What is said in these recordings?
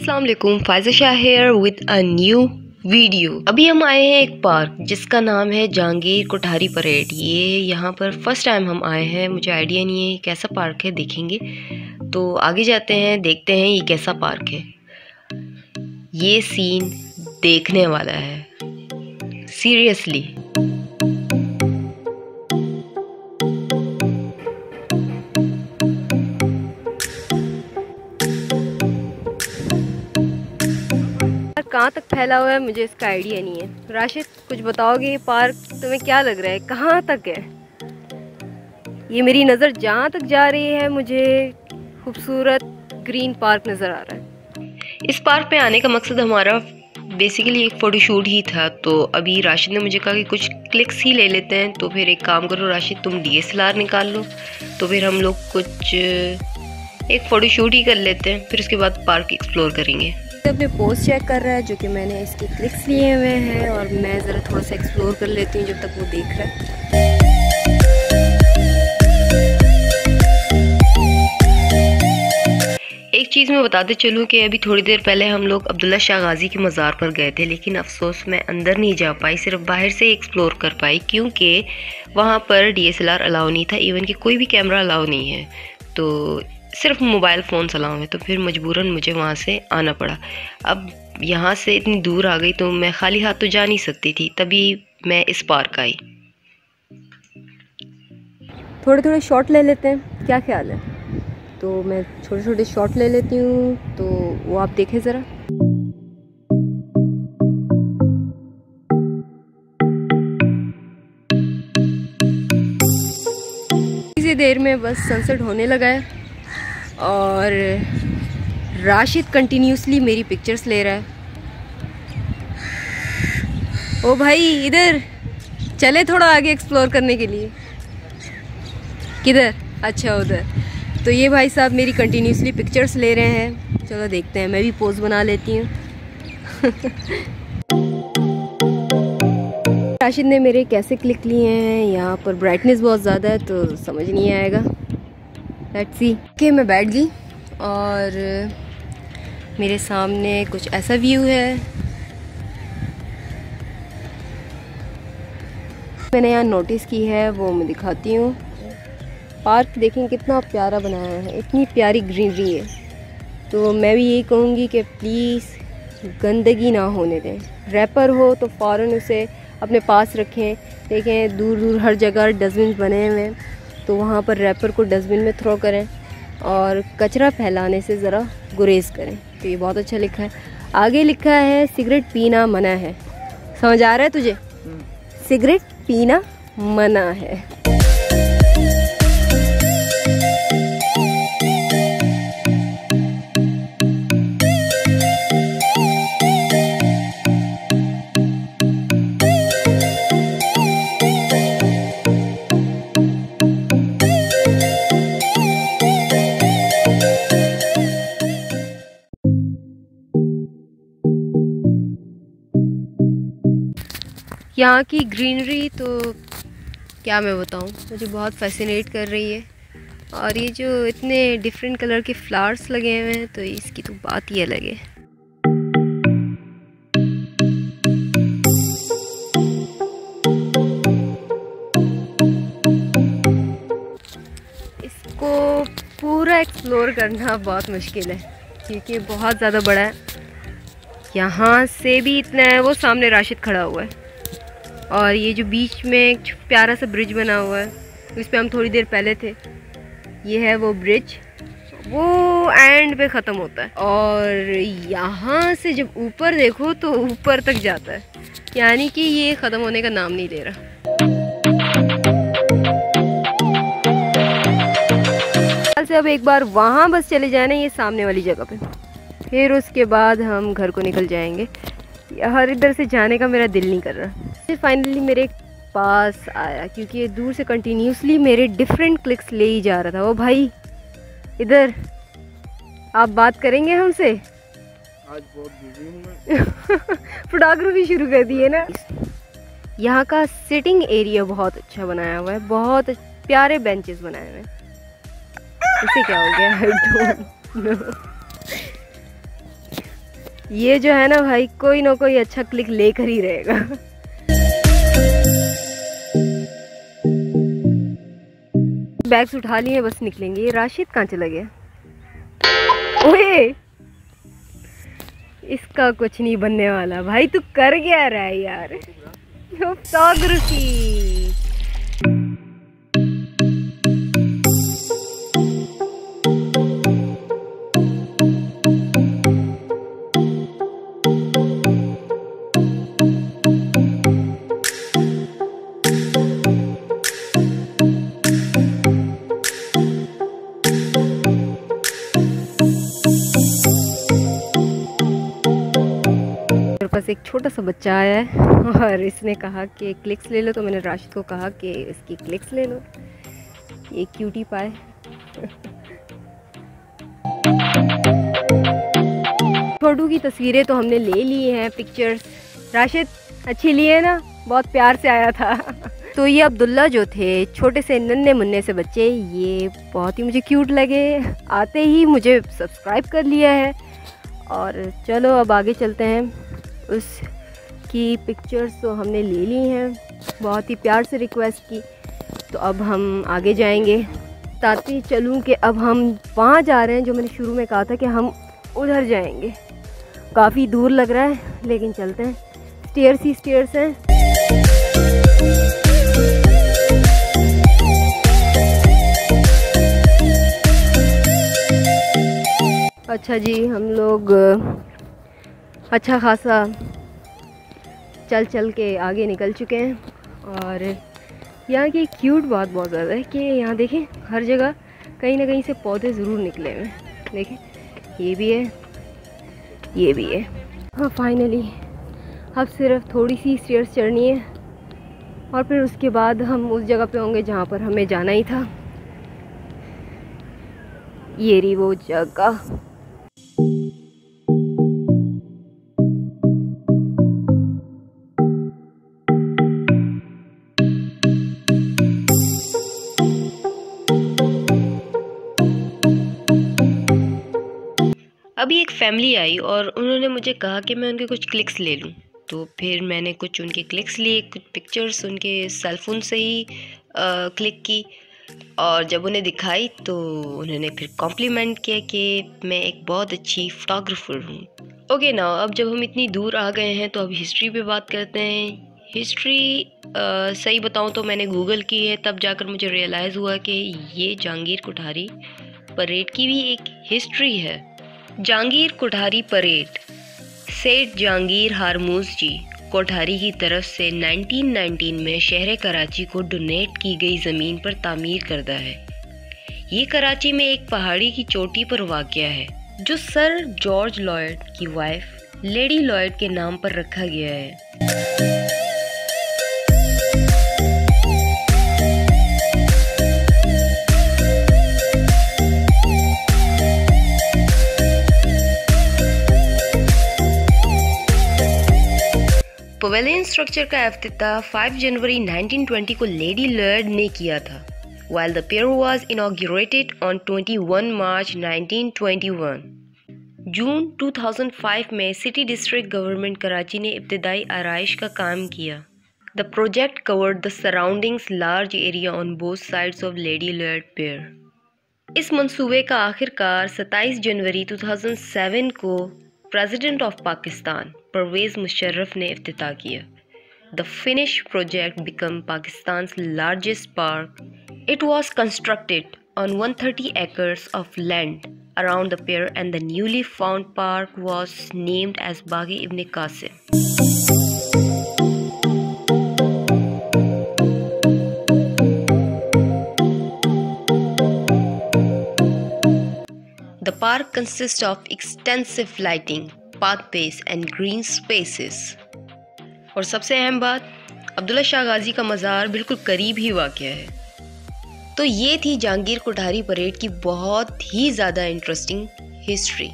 अस्सलाम वालेकुम, Faiza Shah here with a new video. अभी हम आए हैं एक पार्क जिसका नाम है जहांगीर कोठारी परेड। ये यहाँ पर फर्स्ट टाइम हम आए हैं, मुझे आइडिया नहीं है कैसा पार्क है, देखेंगे। तो आगे जाते हैं, देखते हैं ये कैसा पार्क है। ये सीन देखने वाला है सीरियसली। कहाँ तक फैला हुआ है मुझे इसका आइडिया नहीं है। राशिद, कुछ बताओगे ये पार्क तुम्हें क्या लग रहा है, कहाँ तक है? ये मेरी नज़र जहाँ तक जा रही है मुझे खूबसूरत ग्रीन पार्क नज़र आ रहा है। इस पार्क पे आने का मकसद हमारा बेसिकली एक फ़ोटोशूट ही था। तो अभी राशिद ने मुझे कहा कि कुछ क्लिक्स ही ले लेते हैं। तो फिर एक काम करो राशिद, तुम DSLR निकाल लो। तो फिर हम लोग कुछ एक फ़ोटोशूट ही कर लेते हैं, फिर उसके बाद पार्क एक्सप्लोर करेंगे। अपने पोस्ट चेक कर रहा है जो कि मैंने इसके क्लिक्स लिए हुए हैं, और मैं ज़रा थोड़ा सा एक्सप्लोर कर लेती हूँ जब तक वो देख रहा है। एक चीज़ मैं बताते चलूँ कि अभी थोड़ी देर पहले हम लोग अब्दुल्ला शाह गाजी के मज़ार पर गए थे, लेकिन अफसोस मैं अंदर नहीं जा पाई, सिर्फ बाहर से एक्सप्लोर कर पाई, क्योंकि वहाँ पर DSLR अलाउ नहीं था, इवन कि कोई भी कैमरा अलाउ नहीं है। तो सिर्फ मोबाइल फ़ोन अलाउ है। तो फिर मजबूरन मुझे वहाँ से आना पड़ा। अब यहाँ से इतनी दूर आ गई तो मैं खाली हाथ तो जा नहीं सकती थी, तभी मैं इस पार्क आई। थोड़े थोड़े शॉट ले लेते हैं, क्या ख्याल है? तो मैं छोटे छोटे शॉट ले लेती हूँ, तो वो आप देखें ज़रा। इसी देर में बस सनसेट होने लगा है और राशिद कंटिन्यूसली मेरी पिक्चर्स ले रहा है। ओ भाई, इधर चले थोड़ा आगे एक्सप्लोर करने के लिए। किधर? अच्छा, उधर। तो ये भाई साहब मेरी कंटिन्यूसली पिक्चर्स ले रहे हैं। चलो देखते हैं, मैं भी पोज बना लेती हूँ। राशिद ने मेरे कैसे क्लिक लिए हैं, यहाँ पर ब्राइटनेस बहुत ज़्यादा है तो समझ नहीं आएगा। Let's see. ओके, मैं बैठ गई और मेरे सामने कुछ ऐसा व्यू है। मैंने यहाँ नोटिस की है, वो मैं दिखाती हूँ। पार्क देखें कितना प्यारा बनाया है, इतनी प्यारी ग्रीनरी है। तो मैं भी यही कहूँगी कि प्लीज़ गंदगी ना होने दें। रैपर हो तो फ़ौरन उसे अपने पास रखें। देखें दूर दूर हर जगह डस्टबिन बने हुए हैं, तो वहाँ पर रैपर को डस्टबिन में थ्रो करें और कचरा फैलाने से ज़रा गुरेज करें। तो ये बहुत अच्छा लिखा है। आगे लिखा है सिगरेट पीना मना है। समझ आ रहा है तुझे? सिगरेट पीना मना है। यहाँ की ग्रीनरी तो क्या मैं बताऊँ, मुझे बहुत फैसिनेट कर रही है। और ये जो इतने डिफरेंट कलर के फ्लावर्स लगे हुए हैं, तो इसकी तो बात ही अलग है। इसको पूरा एक्सप्लोर करना बहुत मुश्किल है क्योंकि बहुत ज़्यादा बड़ा है। यहाँ से भी इतना है, वो सामने राशिद खड़ा हुआ है। और ये जो बीच में एक प्यारा सा ब्रिज बना हुआ है, इस पे हम थोड़ी देर पहले थे। ये है वो ब्रिज, वो एंड पे ख़त्म होता है और यहाँ से जब ऊपर देखो तो ऊपर तक जाता है, यानी कि ये ख़त्म होने का नाम नहीं ले रहा। से अब एक बार वहाँ बस चले जाना, ये सामने वाली जगह पे, फिर उसके बाद हम घर को निकल जाएंगे। हर इधर से जाने का मेरा दिल नहीं कर रहा। फिर फाइनली मेरे पास आया क्योंकि ये दूर से कंटिन्यूसली मेरे डिफरेंट क्लिक्स ले ही जा रहा था। ओ भाई, इधर आप बात करेंगे हमसे? आज बहुत बिजी हूं मैं। फोटोग्राफी शुरू कर दी है ना। यहाँ का सिटिंग एरिया बहुत अच्छा बनाया हुआ है, बहुत प्यारे बेंचेस बनाए हुए हैं। इसे क्या हो गया? I don't know। ये जो है ना भाई, कोई ना कोई अच्छा क्लिक लेकर ही रहेगा। बैग्स उठा लिए, बस निकलेंगे। ये राशिद कहाँ चला गया? ओए, इसका कुछ नहीं बनने वाला भाई। तू कर क्या रहा है यार? फोटोग्राफी। बस एक छोटा सा बच्चा आया है और इसने कहा कि क्लिक्स ले लो, तो मैंने राशिद को कहा कि इसकी क्लिक्स ले लो। ये क्यूटी पाए। छोटू की तस्वीरें तो हमने ले ली हैं, पिक्चर्स। राशिद अच्छी ली है ना? बहुत प्यार से आया था। तो ये अब्दुल्ला जो थे, छोटे से नन्हे मुन्ने से बच्चे, ये बहुत ही मुझे क्यूट लगे। आते ही मुझे सब्सक्राइब कर लिया है। और चलो अब आगे चलते हैं। उसकी पिक्चर्स तो हमने ले ली हैं, बहुत ही प्यार से रिक्वेस्ट की। तो अब हम आगे जाएंगे। बताती चलूँ कि अब हम वहाँ जा रहे हैं जो मैंने शुरू में कहा था कि हम उधर जाएंगे। काफ़ी दूर लग रहा है लेकिन चलते हैं। स्टेयर्स ही स्टेयर्स हैं। अच्छा जी, हम लोग अच्छा खासा चल के आगे निकल चुके हैं। और यहाँ की क्यूट बात बहुत ज़्यादा है कि यहाँ देखें हर जगह कहीं ना कहीं से पौधे ज़रूर निकले हुए हैं। देखें, ये भी है, ये भी है। हाँ, फाइनली अब सिर्फ थोड़ी सी स्टेयर्स चढ़नी है और फिर उसके बाद हम उस जगह पे होंगे जहाँ पर हमें जाना ही था। ये रही वो जगह। अभी एक फैमिली आई और उन्होंने मुझे कहा कि मैं उनके कुछ क्लिक्स ले लूं। तो फिर मैंने कुछ उनके क्लिक्स लिए, कुछ पिक्चर्स उनके सेलफोन से ही क्लिक की। और जब उन्हें दिखाई तो उन्होंने फिर कॉम्प्लीमेंट किया कि मैं एक बहुत अच्छी फ़ोटोग्राफ़र हूँ। ओके ना, अब जब हम इतनी दूर आ गए हैं तो अब हिस्ट्री पे बात करते हैं। हिस्ट्री सही बताऊँ तो मैंने गूगल की है, तब जाकर मुझे रियलाइज़ हुआ कि ये जहांगीर कोठारी परेड की भी एक हिस्ट्री है। जहांगीर कोठारी परेड सेठ जहांगीर हारमूज जी कोठारी की तरफ से 1919 में शहर कराची को डोनेट की गई ज़मीन पर तामीर करदा है। ये कराची में एक पहाड़ी की चोटी पर वाक़या है जो सर जॉर्ज लॉयड की वाइफ लेडी लॉयड के नाम पर रखा गया है। पवेलियन स्ट्रक्चर का इफ्तिताह 5 जनवरी 1920 को लेडी लॉयड ने किया था, while the pier was inaugurated on 21 March 1921. जून 2005 में सिटी डिस्ट्रिक्ट गवर्नमेंट कराची ने इब्तिदाई आराइश का काम किया। The project covered the surroundings large area on both sides of Lady Lloyd Pier. इस मंसूबे का आखिरकार 27 जनवरी 2007 को प्रेसिडेंट ऑफ पाकिस्तान परवेज़ मुशर्रफ ने इफ्तिताह किया। The finished project became Pakistan's largest park. It was constructed on 130 acres of land around the pier and the newly found park was named as Bagh Ibn Qasim. The park consists of extensive lighting, pathways and green spaces. और सबसे अहम बात, अब्दुल्ला शाह गाजी का मज़ार बिल्कुल करीब ही वाक़या है। तो ये थी जहांगीर कोठारी परेड की बहुत ही ज़्यादा इंटरेस्टिंग हिस्ट्री।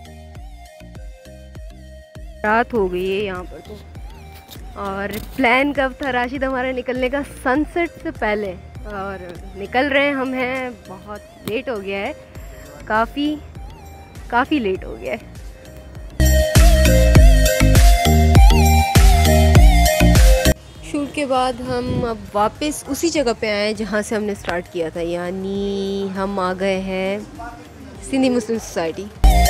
रात हो गई है यहाँ पर तो। और प्लान कब था राशिद हमारे निकलने का? सनसेट से पहले। और निकल रहे हैं हम हैं, बहुत लेट हो गया है, काफ़ी लेट हो गया है। शूट के बाद हम अब वापस उसी जगह पे आए जहाँ से हमने स्टार्ट किया था, यानी हम आ गए हैं सिंधी मुस्लिम सोसाइटी।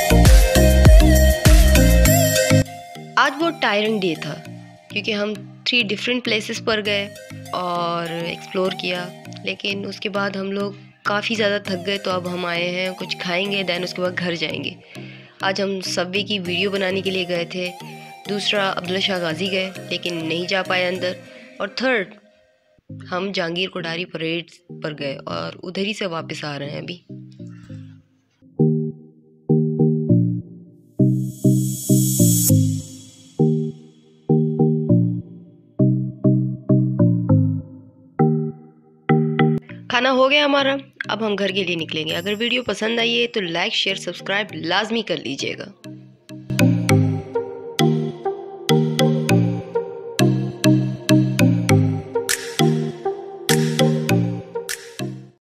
आज बहुत टायरिंग डे था क्योंकि हम 3 डिफरेंट प्लेसेस पर गए और एक्सप्लोर किया, लेकिन उसके बाद हम लोग काफ़ी ज़्यादा थक गए। तो अब हम आए हैं, कुछ खाएंगे, देन उसके बाद घर जाएंगे। आज हम सबवे की वीडियो बनाने के लिए गए थे। दूसरा अब्दुल्ला शाह गाजी गए लेकिन नहीं जा पाए अंदर। और थर्ड हम जहांगीर कोठारी परेड पर गए और उधर ही से वापस आ रहे हैं अभी। खाना हो गया हमारा, अब हम घर के लिए निकलेंगे। अगर वीडियो पसंद आई है तो लाइक शेयर सब्सक्राइब लाजमी कर लीजिएगा।